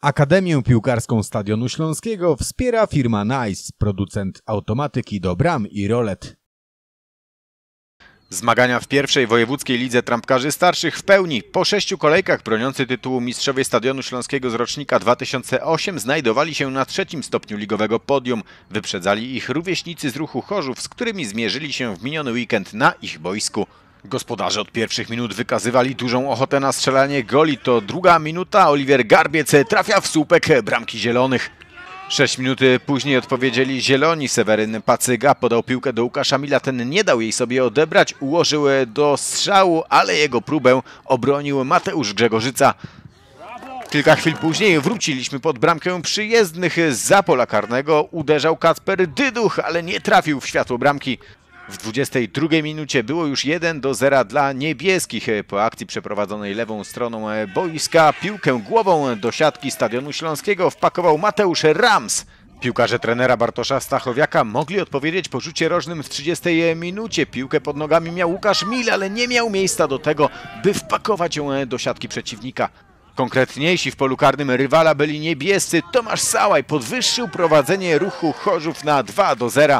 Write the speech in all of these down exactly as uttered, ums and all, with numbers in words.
Akademię Piłkarską Stadionu Śląskiego wspiera firma Nice, producent automatyki do bram i rolet. Zmagania w pierwszej wojewódzkiej lidze trampkarzy starszych w pełni. Po sześciu kolejkach broniący tytułu mistrzowie Stadionu Śląskiego z rocznika dwa tysiące ósmego znajdowali się na trzecim stopniu ligowego podium. Wyprzedzali ich rówieśnicy z Ruchu Chorzów, z którymi zmierzyli się w miniony weekend na ich boisku. Gospodarze od pierwszych minut wykazywali dużą ochotę na strzelanie goli. To druga minuta. Oliwier Garbiec trafia w słupek bramki zielonych. Sześć minut później odpowiedzieli zieloni. Seweryn Pacyga podał piłkę do Łukasza Mila. Ten nie dał jej sobie odebrać. Ułożył do strzału, ale jego próbę obronił Mateusz Grzegorzyca. Kilka chwil później wróciliśmy pod bramkę przyjezdnych. Zza pola karnego uderzał Kacper Dyduch, ale nie trafił w światło bramki. W dwudziestej drugiej minucie było już jeden do zera dla niebieskich. Po akcji przeprowadzonej lewą stroną boiska piłkę głową do siatki Stadionu Śląskiego wpakował Mateusz Rams. Piłkarze trenera Bartosza Stachowiaka mogli odpowiedzieć po rzucie rożnym w trzydziestej minucie. Piłkę pod nogami miał Łukasz Mil, ale nie miał miejsca do tego, by wpakować ją do siatki przeciwnika. Konkretniejsi w polu karnym rywala byli niebiescy. Tomasz Sałaj podwyższył prowadzenie Ruchu Chorzów na dwa do zera.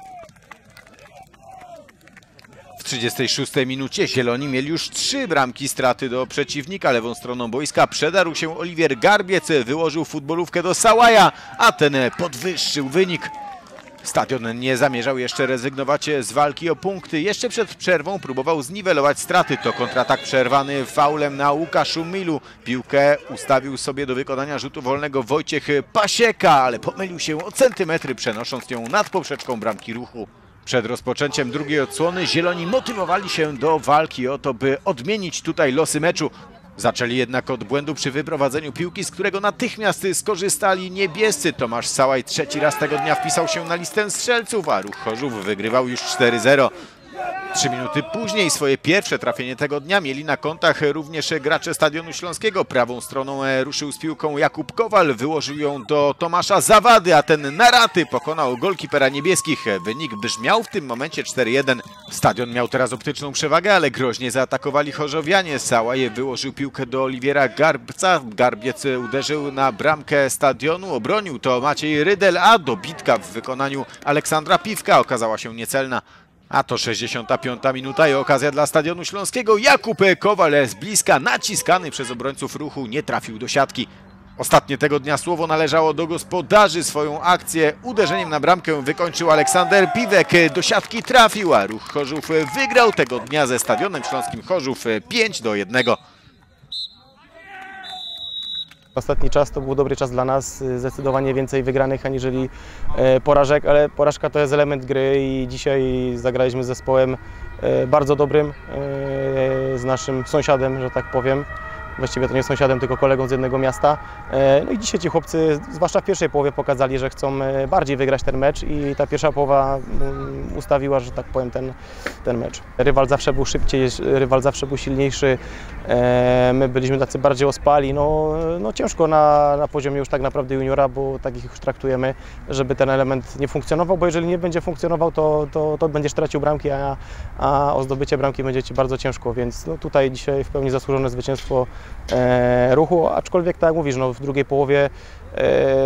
W trzydziestej szóstej minucie zieloni mieli już trzy bramki straty do przeciwnika. Lewą stroną boiska przedarł się Oliwier Garbiec, wyłożył futbolówkę do Sałaja, a ten podwyższył wynik. Stadion nie zamierzał jeszcze rezygnować z walki o punkty. Jeszcze przed przerwą próbował zniwelować straty. To kontratak przerwany faulem na Łukaszu Milu. Piłkę ustawił sobie do wykonania rzutu wolnego Wojciech Pasieka, ale pomylił się o centymetry, przenosząc ją nad poprzeczką bramki Ruchu. Przed rozpoczęciem drugiej odsłony zieloni motywowali się do walki o to, by odmienić tutaj losy meczu. Zaczęli jednak od błędu przy wyprowadzeniu piłki, z którego natychmiast skorzystali niebiescy. Tomasz Sałaj trzeci raz tego dnia wpisał się na listę strzelców, a Ruch Chorzów wygrywał już cztery zero. Trzy minuty później swoje pierwsze trafienie tego dnia mieli na kontach również gracze Stadionu Śląskiego. Prawą stroną ruszył z piłką Jakub Kowal, wyłożył ją do Tomasza Zawady, a ten na raty pokonał golkipera niebieskich. Wynik brzmiał w tym momencie cztery jeden. Stadion miał teraz optyczną przewagę, ale groźnie zaatakowali chorzowianie. Sałaj wyłożył piłkę do Oliwiera Garbca. Garbiec uderzył na bramkę Stadionu, obronił to Maciej Rydel, a dobitka w wykonaniu Aleksandra Piwka okazała się niecelna. A to sześćdziesiąta piąta minuta i okazja dla Stadionu Śląskiego. Jakub Kowal z bliska, naciskany przez obrońców Ruchu, nie trafił do siatki. Ostatnie tego dnia słowo należało do gospodarzy. Swoją akcję uderzeniem na bramkę wykończył Aleksander Piwek. Do siatki trafił, a Ruch Chorzów wygrał tego dnia ze Stadionem Śląskim Chorzów pięć do jednego. Ostatni czas to był dobry czas dla nas, zdecydowanie więcej wygranych aniżeli porażek, ale porażka to jest element gry i dzisiaj zagraliśmy z zespołem bardzo dobrym, z naszym sąsiadem, że tak powiem. Właściwie to nie sąsiadem, tylko kolegą z jednego miasta. No i dzisiaj ci chłopcy, zwłaszcza w pierwszej połowie, pokazali, że chcą bardziej wygrać ten mecz i ta pierwsza połowa ustawiła, że tak powiem, ten, ten mecz. Rywal zawsze był szybciej, rywal zawsze był silniejszy, my byliśmy tacy bardziej ospali. No, no ciężko na, na poziomie już tak naprawdę juniora, bo takich już traktujemy, żeby ten element nie funkcjonował, bo jeżeli nie będzie funkcjonował, to, to, to będziesz tracił bramki, a, a o zdobycie bramki będzie ci bardzo ciężko, więc no, tutaj dzisiaj w pełni zasłużone zwycięstwo E, Ruchu, aczkolwiek tak jak mówisz, no, w drugiej połowie e,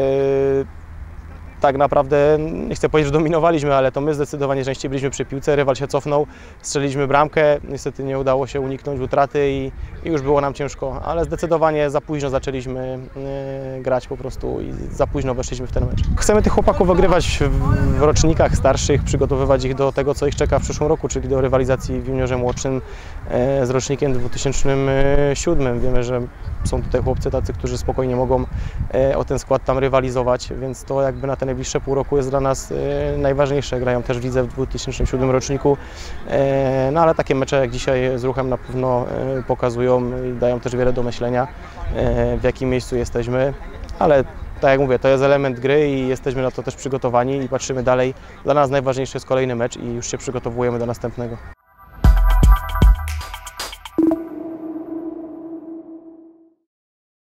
tak naprawdę, nie chcę powiedzieć, że dominowaliśmy, ale to my zdecydowanie częściej byliśmy przy piłce, rywal się cofnął, strzeliliśmy bramkę, niestety nie udało się uniknąć utraty i, i już było nam ciężko, ale zdecydowanie za późno zaczęliśmy e, grać po prostu i za późno weszliśmy w ten mecz. Chcemy tych chłopaków ogrywać w, w rocznikach starszych, przygotowywać ich do tego, co ich czeka w przyszłym roku, czyli do rywalizacji w juniorze młodszym e, z rocznikiem dwutysięcznym siódmym. Wiemy, że są tutaj chłopcy tacy, którzy spokojnie mogą e, o ten skład tam rywalizować, więc to jakby na ten najbliższe pół roku jest dla nas e, najważniejsze. Grają też widzę w dwutysięcznym siódmym roczniku, e, no ale takie mecze jak dzisiaj z Ruchem na pewno e, pokazują i dają też wiele do myślenia, e, w jakim miejscu jesteśmy, ale tak jak mówię, to jest element gry i jesteśmy na to też przygotowani i patrzymy dalej. Dla nas najważniejszy jest kolejny mecz i już się przygotowujemy do następnego.